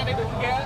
đây đường kia.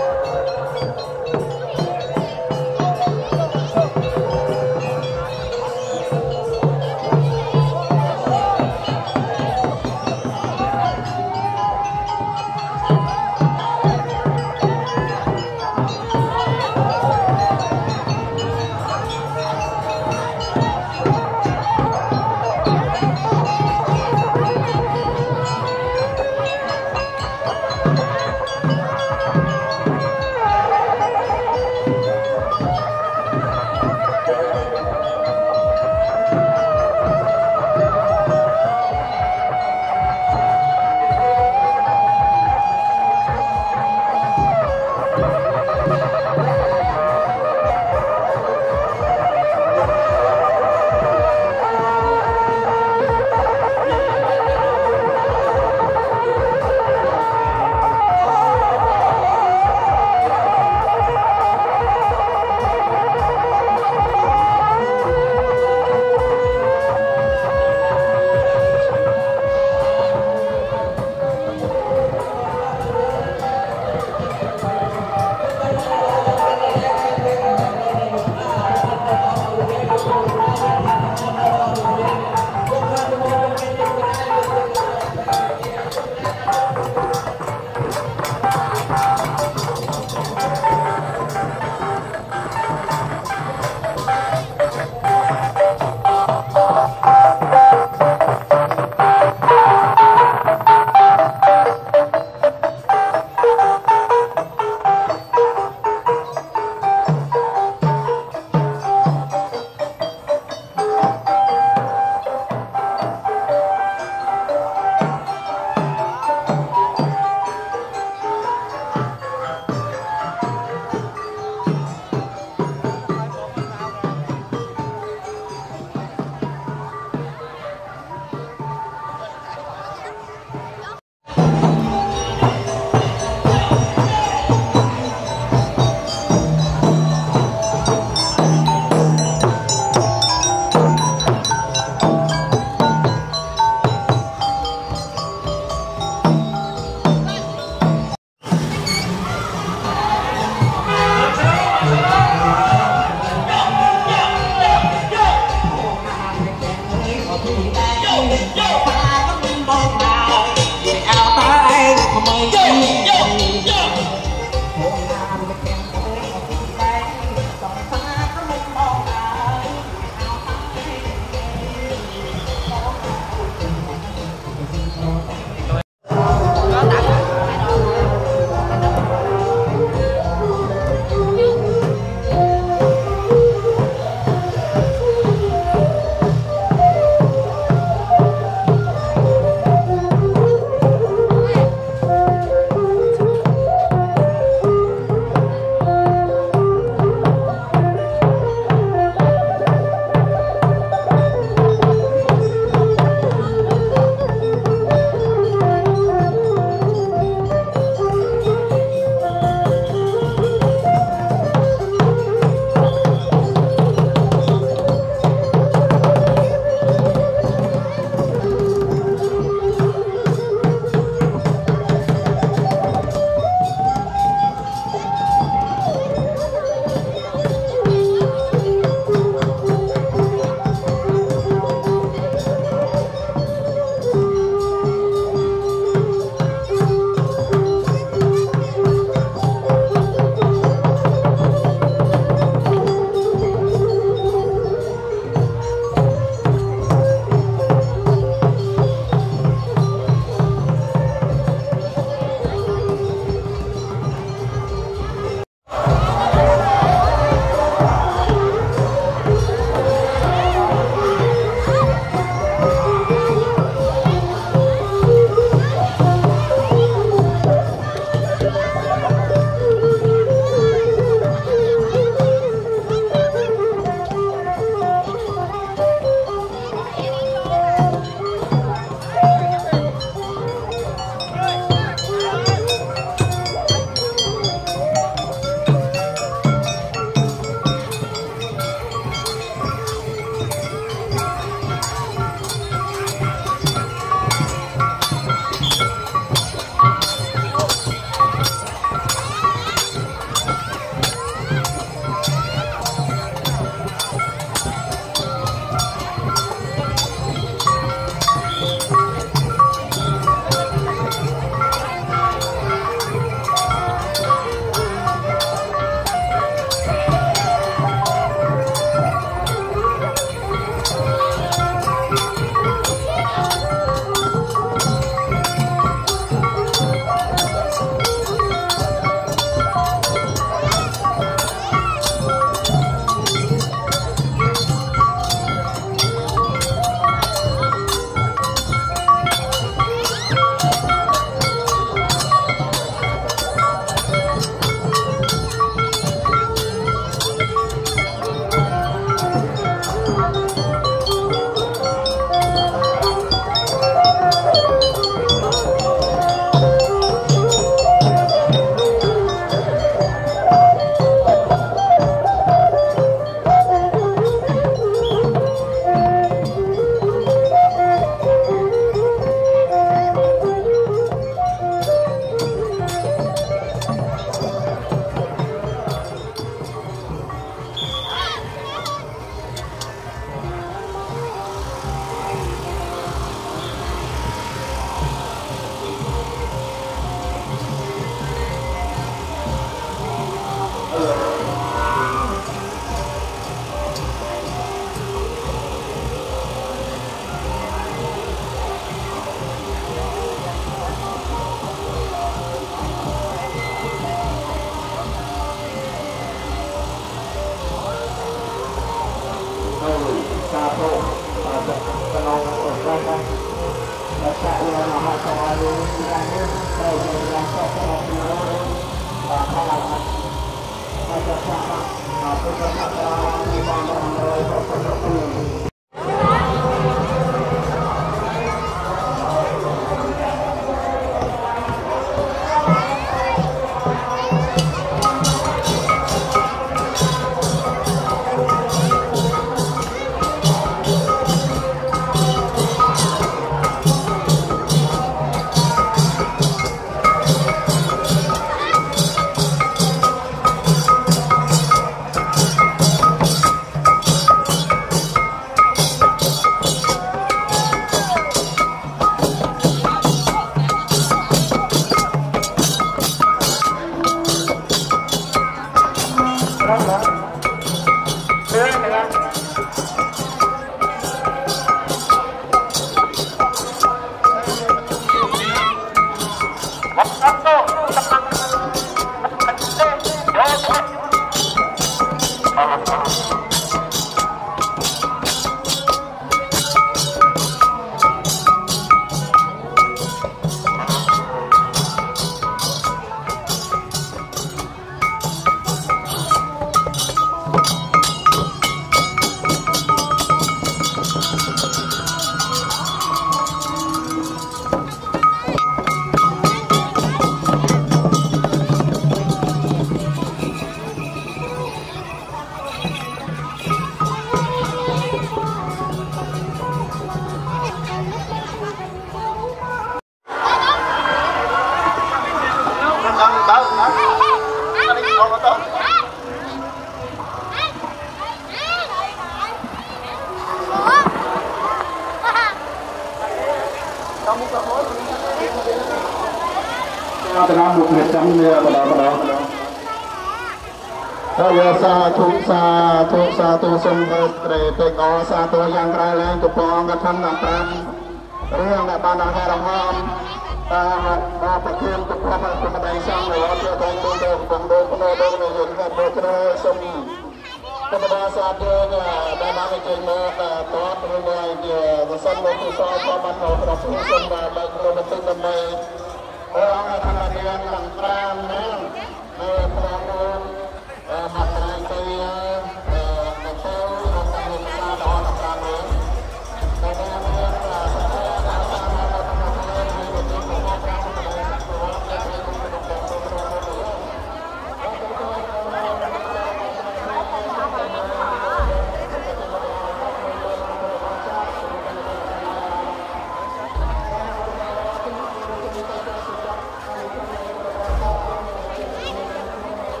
Hãy subscribe cho kênh Ghiền Mì Gõ để không bỏ lỡ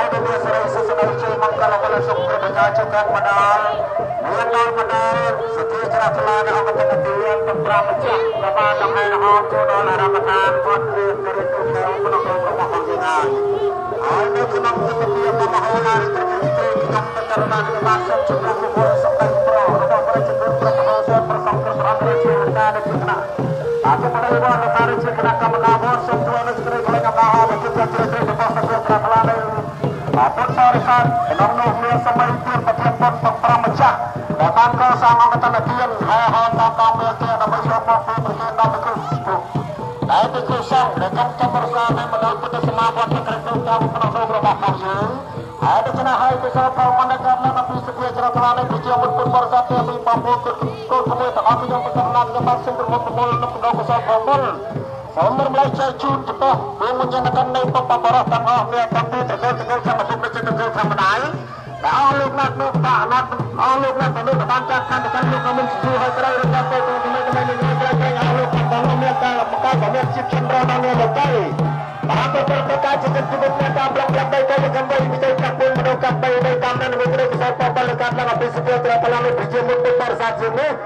ដែលមានសេរីសុខស្ដីជ័យមង្គលវលសុខប្រកាសចូលកាន់ម្ដងមានដល់ម្ដងសទ្ធាជ្រះថ្លានៅអង្គប្រតិយានប្រាម្ចាស់ក៏បានដំណើរអមចូលដល់អារម្មណ៍ឋានគាត់រៀបរៀបក្នុងក្នុងរបស់អង្គយើងហើយនៅក្នុងទិដ្ឋភាពមហោឡារិទ្ធិត្រីក្នុងបតរណានិបាតសុខជំរុញវល់សុខដីប្ររបស់ប្រជាជនប្រកបដោយប្រសងក្រអន្តរជាតិការនៅក្នុងអាទិបតីវត្តការជាគណៈកម្មការវត្តសុខធ្វើនៅស្ត្រីkolegរបស់អបជិតជ្រៅជ្រៅរបស់សង្គមប្រាថ្នានៅអពុទ្ធបរិស័ទក្នុងនោះមានសម័យទានប្រធានពុទ្ធប្រម្ចាស់ដែលបានកសាងអង្គតនទានហើយហនតាមមេគេដើម្បីយកមកធ្វើប្រធានដល់គ្រឹះដែលជាគ្រឹះសង្ឃដែលកំពុងប្រសានៅមណ្ឌលពុទ្ធសមាវត្តក្រឹតក្នុងតាមក្នុងនោះរបស់ផងយើងហើយដូច្នេះហើយពិសេសផងមន្តកម្មនៅពីសភាជ្រះថ្លានៃប្រជាពុទ្ធបរិស័ទទាំងពីបងប្អូនគ្រប់មួយទាំងអស់ខ្ញុំប្រកាសណាស់របស់សិទ្ធិរបស់ប្រមូលនៅក្នុងកសលផងមុនសូមរំលែកចែកជូនទៅវិញមិនយ៉ាងណានៃពុទ្ធបរិស័ទទាំងអស់មានកម្មវិធីទៅកម្មវិធីនៅចិត្តធម្មតាដែលអស់លោកណាស់នោះបាក់ណាស់អស់លោកណាស់ទៅនោះបានចាត់ខណ្ឌកម្មលោកក៏មិនជួយឲ្យត្រូវរកទៅទៅទៅទៅអស់លោកបានមានការបង្កើតសម្រាប់ជីវជនរស់នៅលើទៅបានទៅប្រកាសជាជីវិតមានការប្លង់ប្លាក់ទៅទៅកម្មវិធីវិទ្យាកាប់ពុំមនុស្សកាប់បីនៅតាមនៅវិទ្យាសាស្ត្របលកាត់ឡើងពីសភាត្រាបឡានប្រជាមុខពុទ្ធបរិស័ទជានេះ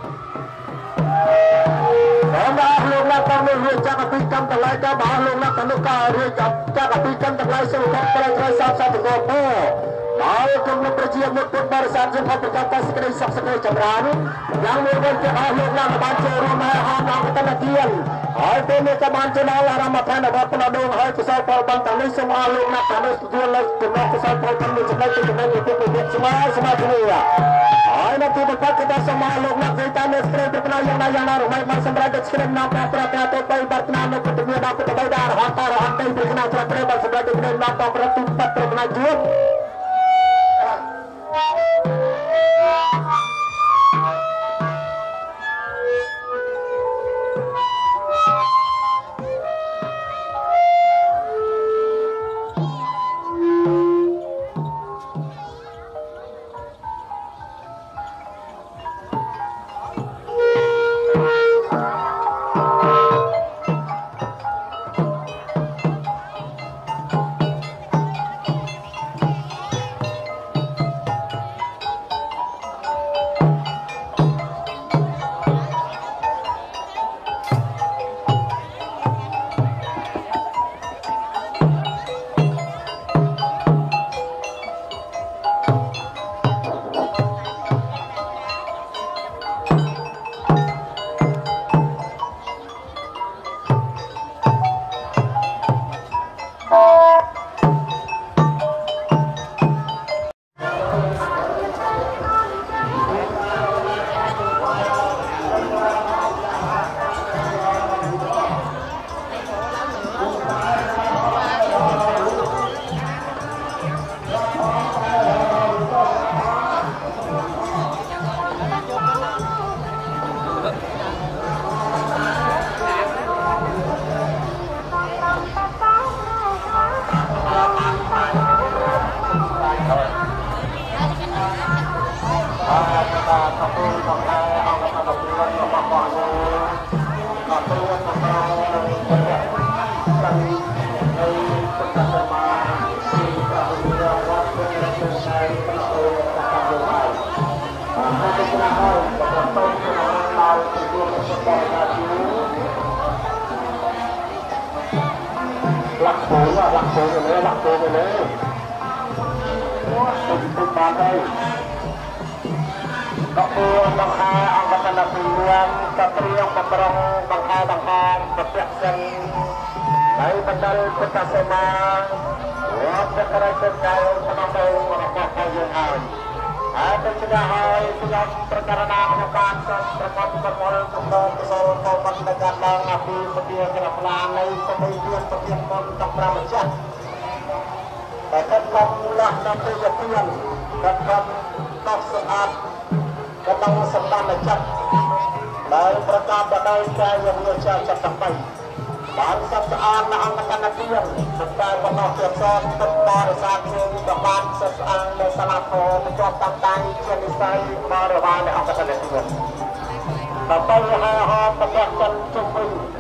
សម្រាប់លោកណាស់តាមនេះរៀបចាក់ពីកម្មតម្លៃដល់អស់លោកណាស់ទៅនោះក៏រៀបចាក់ពីកម្មតម្លៃសុខភាពត្រូវសាស្ត្រទៅក៏ហើយគណៈប្រជាមុខពុទ្ធបរិស័ទជាប្រកាសតែសេចក្តីសុខសេចក្តីចម្រើនយ៉ាងមួយវិញទៀតអស់លោកណាស់បានចូលរួមហើយអស់អង្គតនទានហើយពេលនេះក៏បានចូលដល់អារម្មណ៍ឋានរបស់ព្រះដងហើយកសលផលបានទាំងនេះសូមអស់លោកណាស់តាមទទួលលើកចំណុចកសលផលទាំងនេះចំណុចទៅចំណុចទៅពីស្មាគ្នាហើយនៅទីបំផុតក៏សូមអស់លោកណាស់វិញតាមនេះស្រីប្រផ្នែកយ៉ាងណាយ៉ាងណារំលែកបានសម្រាប់ទឹកស្រីណាប្រាប្រាទៅបីបាត់ណានៅពុទ្ធវិហារដល់ពុទ្ធបិតារហន្តរហន្តទៅពីណាត្រាត្រូវបានសម្រាប់ទឹកស្រីណាតប្រតិបត្តិប្រផ្នែកជួប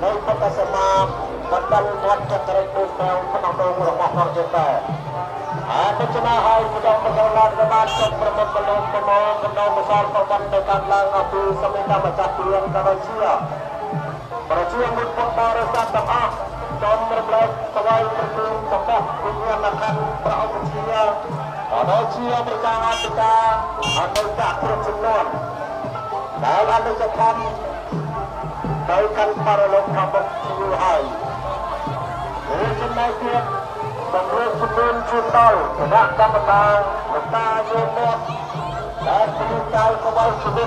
ហ Ada cina hai mudah mudahan kemat semprot belum besar korban dekat lang api semita bercapian karacia. Karacia untuk para satah dan berbelak kawai berkum tokah dunia akan beroperasinya. Karacia berjangan kita akan tak berjumlah. Dan ada cekan baikan para lokabok hai. Mungkin naik Bangladesh sebelum Cundal, tidak datang, letak jemput, dan peninggal kembali sebut.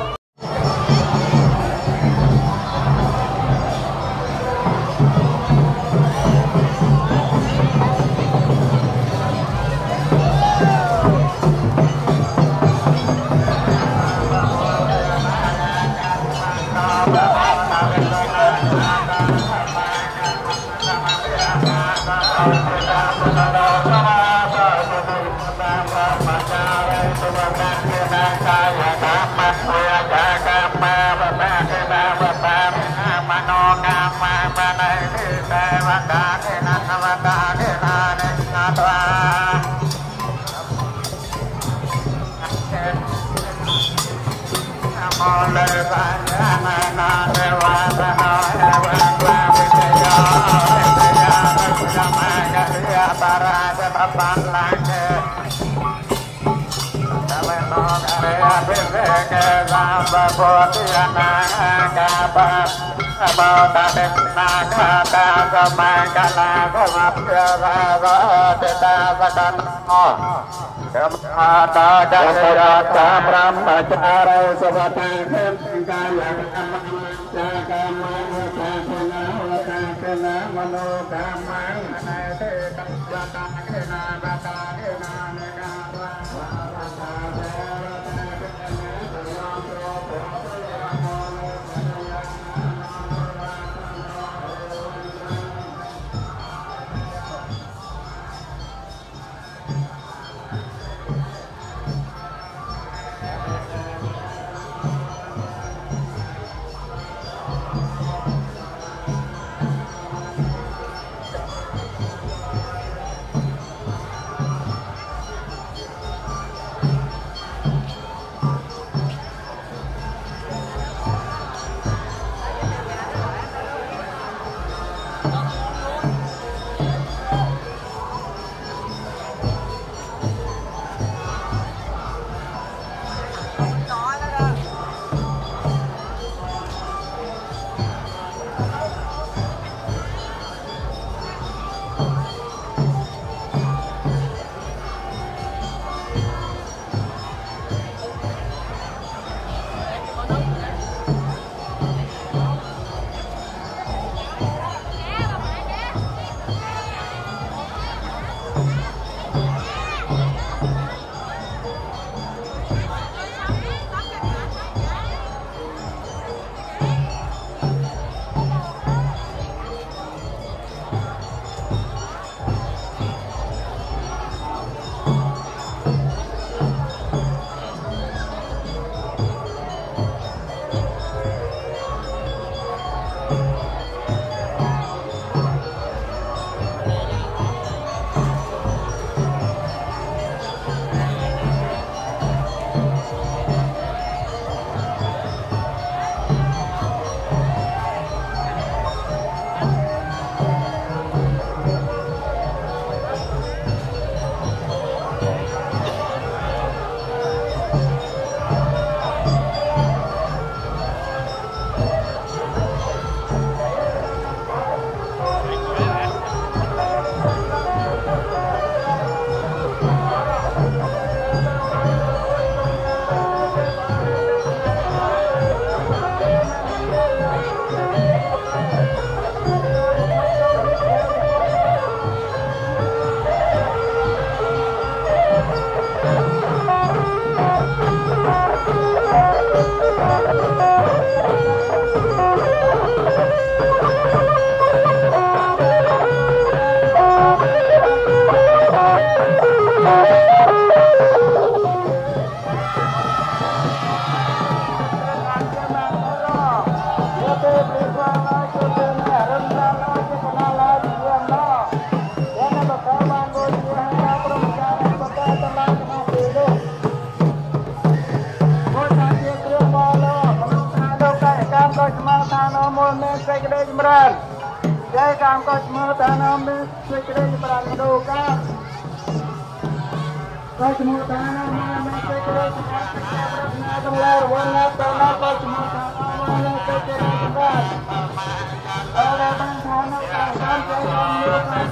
tam có mơ ta nam đi suy cái đây para đồ ca có mơ ta nam suy cái đây na trong lơ quân na ta na có mơ ta nam suy cái đây ca ở đây ban thán nó ta ban trái nam nước ta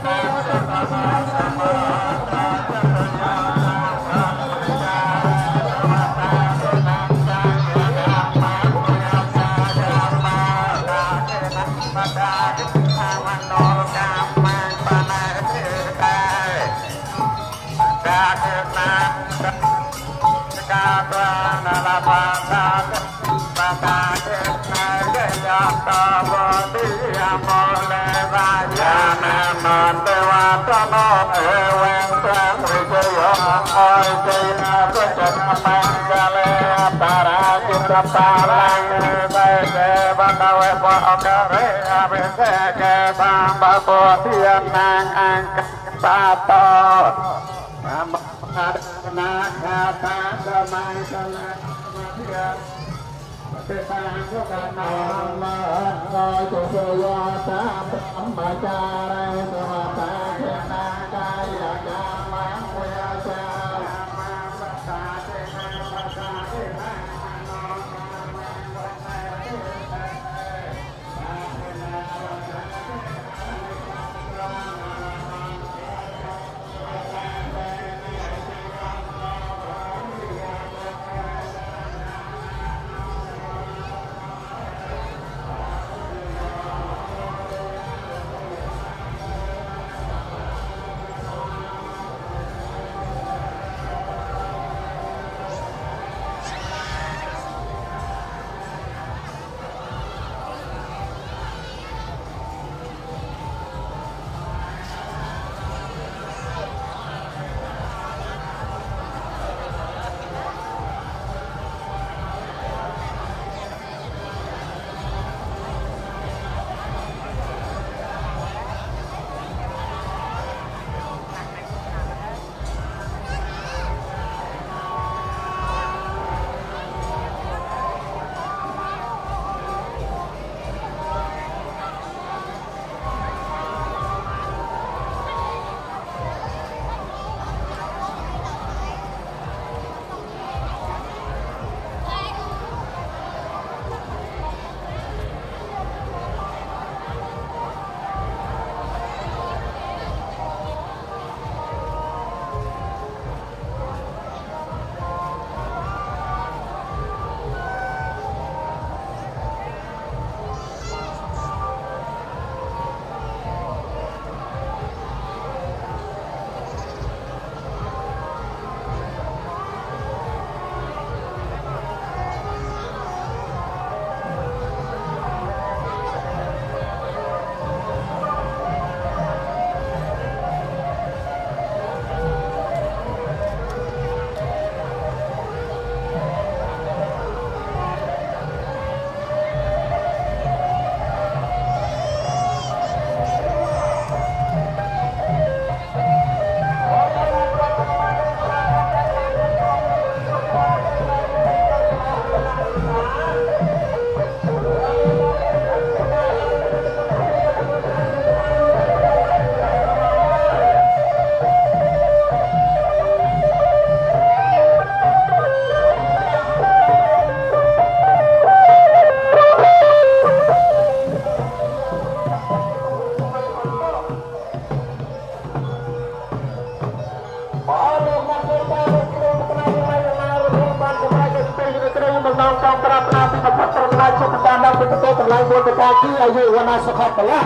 ayo wana sakatlah.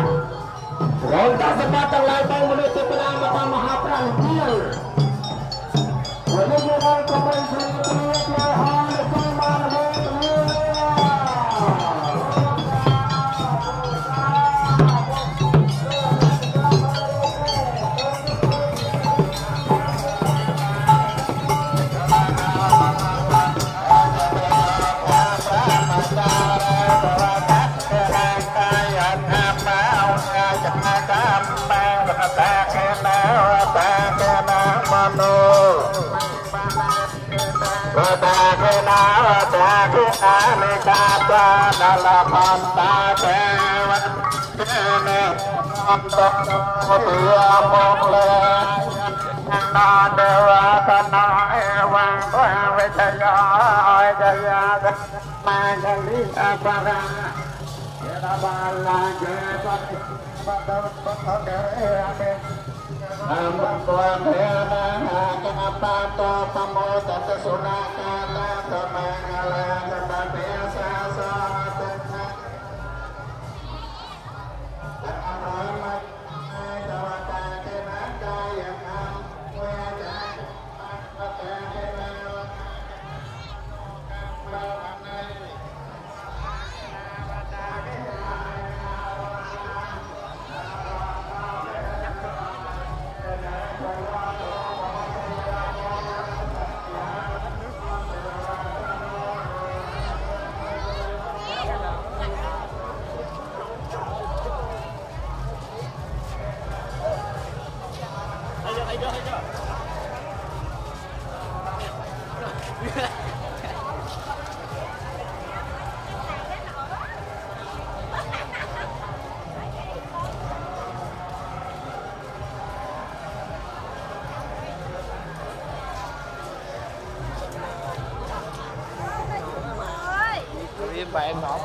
Ronda sebatang laibang menutup penamatan Mahaprantiyal. Menunjukkan kepentingan Tuhan Tuhan Dalam một tiếng một lời na đều thân nói vang vang với trời ơi trời ơi mà trời đi qua ra đã ba la trời bắt bắt để Amam tuan hena kenapa to pamo tata sunakata tamangala kata sasa tena Amat dawata kenaka yang am wajah mata kenaka bạn nó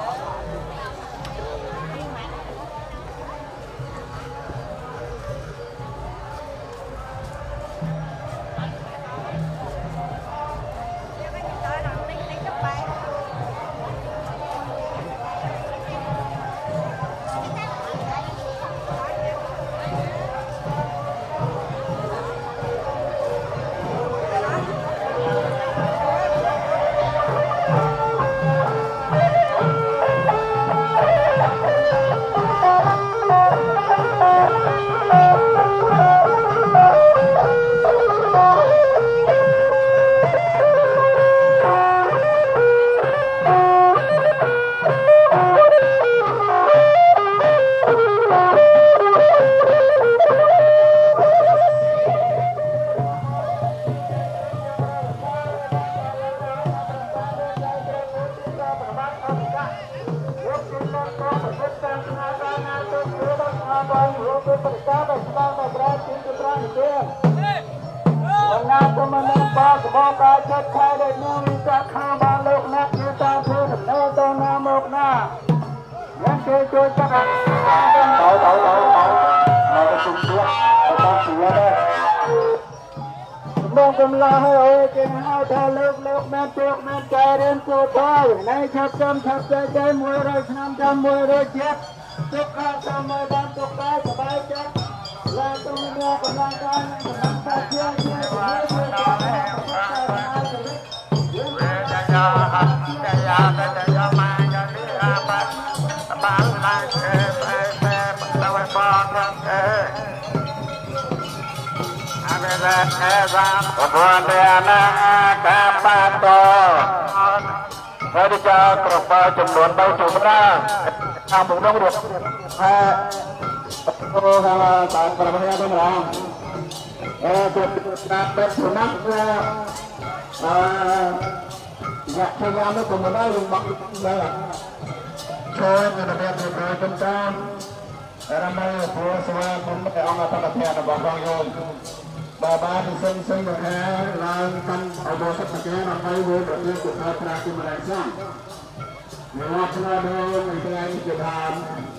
Hãy cho cột chùm luận bao chùm ra làm một đông được tại phần bên bên đó chụp bên số năm nhạc thêm nhau nó cùng nó dùng bọc đây là chơi người ta đem về trong trang làm đây của số cũng phải ông là thằng thẻ là bằng bằng rồi bà ba thì sinh được ha là căn ở bộ sách cái là hay vô được như của thầy ra khi mà lại xong người học ra đây người ta anh chụp hàm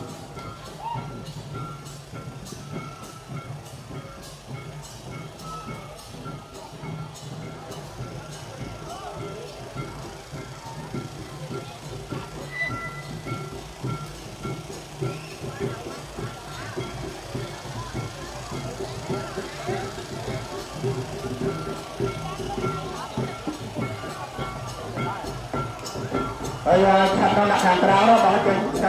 bây giờ chặt nó đặt hàng ráo đó bỏ trên chặt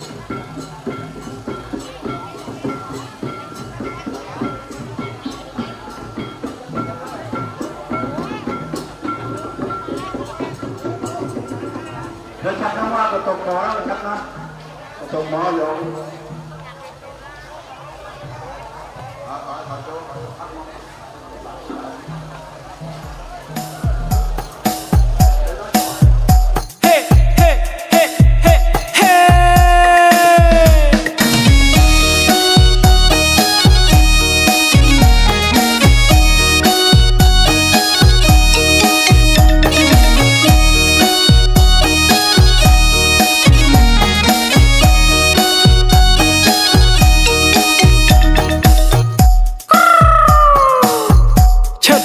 rồi chặt nó qua cái tùng đó chặt nó tùng nó vô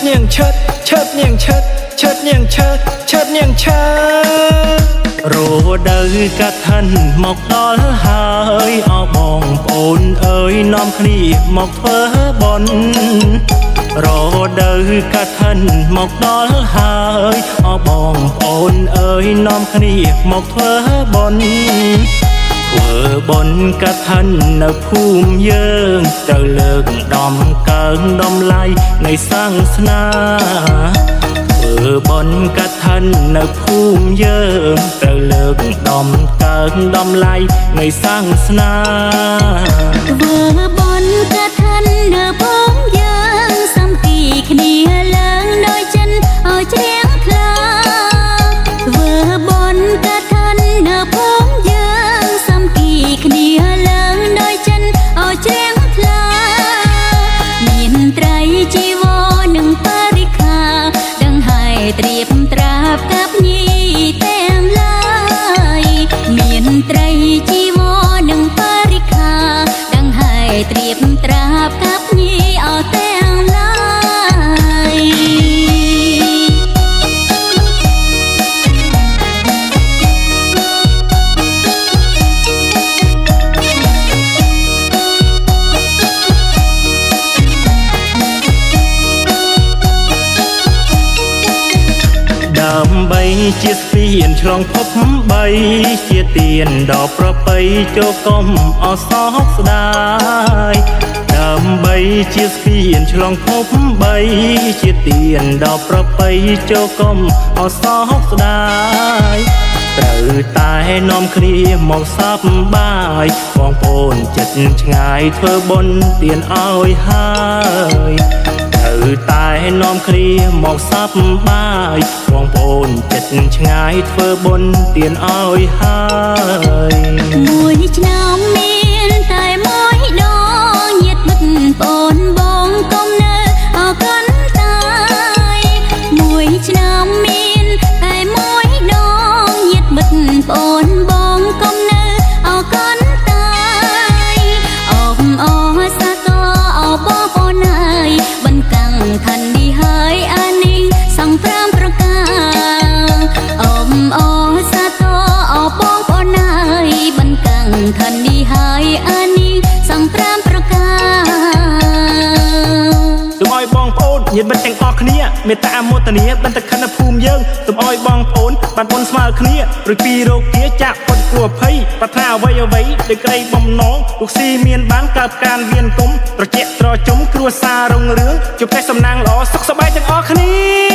niềng chớt niềng chớt rồi đời cả thân một đó hơi ở bồng ôn ơi nom khỉ một thơ bồn rồi đời cả thân một đó hơi ở bồng ôn ơi nom khỉ một thơ bồn vừa bồn cả thân ở phum dương trời lực đom cơn đom lai ngày sang sna vừa bồn cả thân ở phum dương trời lực đom cơn đom lai ngày sang sna vừa bồn cả thân ở phum dương xăm kỳ kia lớn đôi chân ở chén khla vừa bồn cả thân ở phum dương xăm kỳ kia lớn đôi chân ở chén khla miền tây chi vô nâng parikha đằng hai triệp trap cáp nhi tem lai miền tây chi vô nâng parikha đằng hai triệp trap cáp nhi ở tem lai đầm bay chia tiền trong phấp bay chia tiền đỏ pro bay cho công ở sóc đai đầm bay chia tiền trong phấp bay chia tiền đỏ pro bay cho công ở sóc đai từ tai nom khria mong sắp bay quang phồn chật ngày thơ bôn tiền ơi hai từ tai nom khria mong sắp bay quang phồn chật ngày thơ bôn tiền ơi hai mùi nam miên tại mối đó nhiệt bật bồn bông công nơ ở cánh tay mùi nam miên tại mối đó nhiệt bật bồn bông công nơ ở cánh tay ôm sa to ở bó bồn này bên cạnh thành đi hơi an ninh sang pram praka ôm sa to ở bó bồn này bên cạnh thành đi hơi an ninh sang pram praka tụi ơi bong phôn nhiệt bên cạnhอគ្នាមេត្តាមោទនាបានតែខណ្ឌភូមិយើងទុំអោយបងប្អូនបានបុណ្យស្មើគ្នារួចពីរោគាចាក់ផុតគ្រោះភ័យប្រាថ្នាអ្វីអ្វីដោយក្តីបំណងលោកស៊ីមានបានកើតការវៀនគុំត្រជាក់ត្រជុំគ្រួសាររុងរឿងជួបតែសំណាងល្អសុខសប្បាយទាំងអស់គ្នា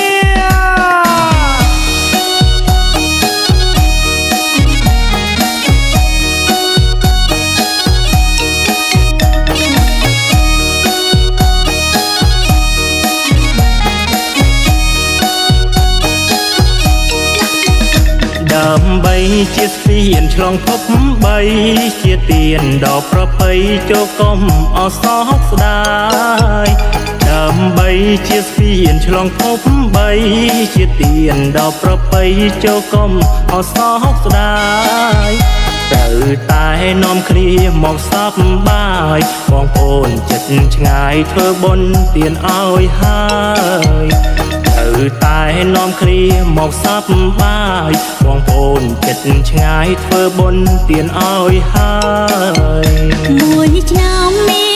ដើម្បីជាស្ពានឆ្លងភពបីជាទៀនដល់ប្រពៃចូលកុំអសោកស្ដាយដើម្បីជាស្ពានឆ្លងភពបីជាទៀនដល់ប្រពៃចូលកុំអសោកស្ដាយត្រូវតែនាំគ្នាមកសប្បាយបងប្អូនចិត្តឆ្ងាយធ្វើបុណ្យទៀនឲ្យហើយត្រូវតែនាំគ្នាមកសប្បាយបងប្អូនចិត្តឆ្ងាយធ្វើបុណ្យទៀនឲ្យហើយមួយឆ្នាំ